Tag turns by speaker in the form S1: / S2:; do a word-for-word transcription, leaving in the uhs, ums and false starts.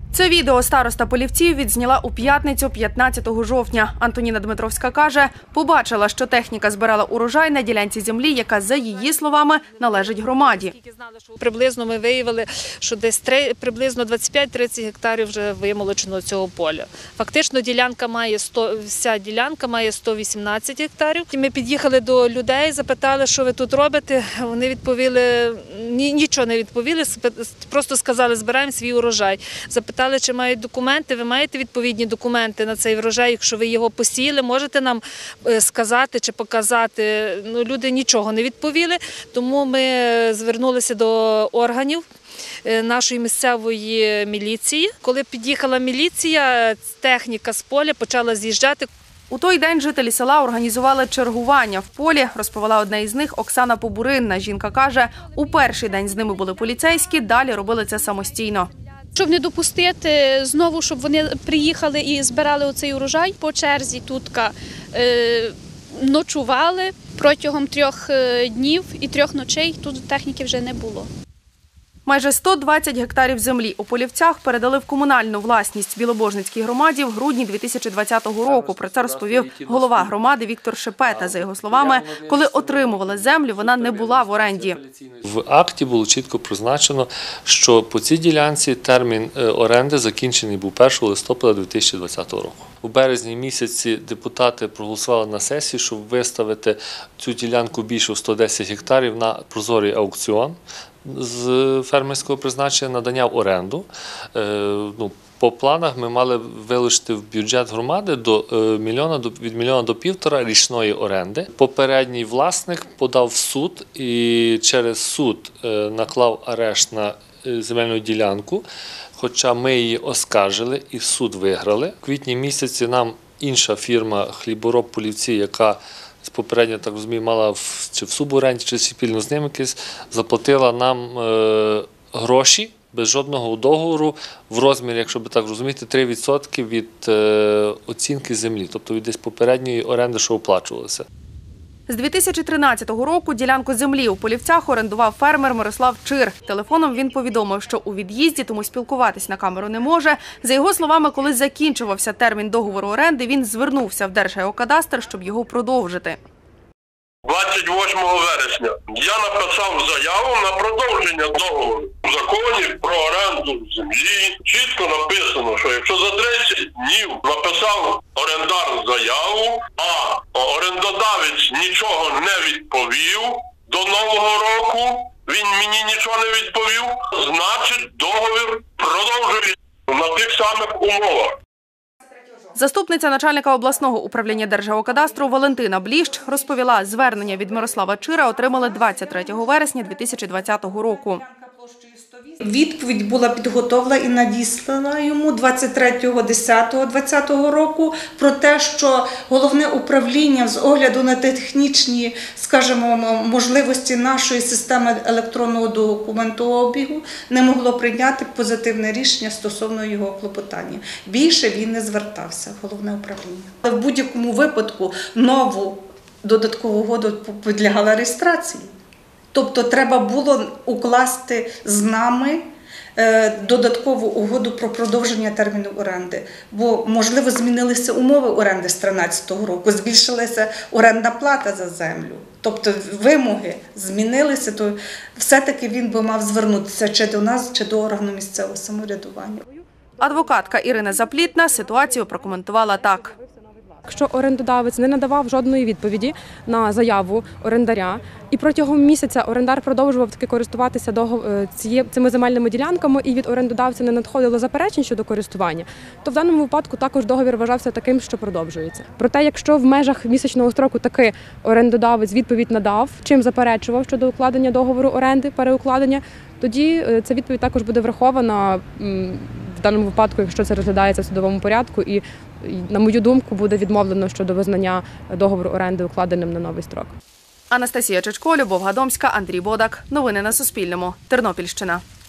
S1: Це відео староста Полівців відзняла у п'ятницю, п'ятнадцятого жовтня. Антоніна Дмитровська каже, побачила, що техніка збирала урожай на ділянці землі, яка, за її словами, належить громаді.
S2: Приблизно ми виявили, що десь три, приблизно двадцять п'ять - тридцять гектарів вже вимолочено цього поля. Фактично ділянка має сто, вся ділянка має сто вісімнадцять гектарів. Ми під'їхали до людей, запитали, що ви тут робите. Вони відповіли, ні, нічого не відповіли, просто сказали, збираємо свій урожай. Запитали, чи мають документи, ви маєте відповідні документи на цей врожай, якщо ви його посіяли, можете нам сказати чи показати. Ну, люди нічого не відповіли, тому ми звернулися до органів нашої місцевої міліції. Коли під'їхала міліція, техніка з поля почала з'їжджати.
S1: У той день жителі села організували чергування в полі, розповіла одна із них Оксана Побуринна. Жінка каже, у перший день з ними були поліцейські, далі робили це самостійно.
S3: Щоб не допустити знову, щоб вони приїхали і збирали оцей урожай по черзі, тут е, ночували протягом трьох днів і трьох ночей, тут техніки вже не було.
S1: Майже сто двадцять гектарів землі у Полівцях передали в комунальну власність Білобожницькій громаді в грудні дві тисячі двадцятого року. Про це розповів голова громади Віктор Шепета. За його словами, коли отримували землю, вона не була в оренді.
S4: В акті було чітко призначено, що по цій ділянці термін оренди закінчений був першого листопада дві тисячі двадцятого року. У березні місяці депутати проголосували на сесії, щоб виставити цю ділянку більше сто десять гектарів на прозорий аукціон з фермерського призначення, надання в оренду. Ну, по планах ми мали вилучити в бюджет громади до мільйона, від мільйона до півтора річної оренди. Попередній власник подав в суд і через суд наклав арешт на земельну ділянку, хоча ми її оскаржили і суд виграли. В квітні місяці нам інша фірма «Хлібороб Полівці», яка попередньо, так розумію, мала в, чи в суборенді, чи спільно з ним якось, заплатила нам е, гроші без жодного договору в розмірі, якщо би так розуміти, три відсотки від е, оцінки землі, тобто від десь попередньої оренди, що оплачувалося.
S1: З дві тисячі тринадцятого року ділянку землі у Полівцях орендував фермер Мирослав Чир. Телефоном він повідомив, що у від'їзді, тому спілкуватись на камеру не може. За його словами, коли закінчувався термін договору оренди, він звернувся в Держгеокадастр, щоб його продовжити.
S5: двадцять восьмого вересня я написав заяву на продовження договору. У законі про оренду землі чітко написано, що якщо за тридцять днів написав орендар заяву, а орендодавець нічого не відповів до Нового року, він мені нічого не відповів, значить договір продовжується на тих самих умовах.
S1: Заступниця начальника обласного управління Держгеокадастру Валентина Бліщ розповіла, звернення від Мирослава Чира отримали двадцять третього вересня дві тисячі двадцятого року.
S6: Відповідь була підготовлена і надіслана йому двадцять третього десятого двадцятого року про те, що головне управління з огляду на технічні, скажімо, можливості нашої системи електронного документообігу не могло прийняти позитивне рішення стосовно його клопотання. Більше він не звертався в головне управління. Але в будь-якому випадку нову додаткову угоду підлягала реєстрації. Тобто треба було укласти з нами додаткову угоду про продовження терміну оренди. Бо, можливо, змінилися умови оренди з тринадцятого року, збільшилася орендна плата за землю. Тобто вимоги змінилися, то все-таки він би мав звернутися чи до нас, чи до органу місцевого самоврядування.
S1: Адвокатка Ірина Заплітна ситуацію прокоментувала так.
S7: Якщо орендодавець не надавав жодної відповіді на заяву орендаря, і протягом місяця орендар продовжував таки користуватися цими земельними ділянками, і від орендодавця не надходило заперечень щодо користування, то в даному випадку також договір вважався таким, що продовжується. Проте, якщо в межах місячного строку таки орендодавець відповідь надав, чим заперечував щодо укладення договору оренди, переукладення, тоді ця відповідь також буде врахована в даному випадку, якщо це розглядається в судовому порядку, і, на мою думку, буде відмовлено щодо визнання договору оренди укладеним на новий строк.
S1: Анастасія Чичко, Любов Гадомська, Андрій Бодак. Новини на Суспільному. Тернопільщина.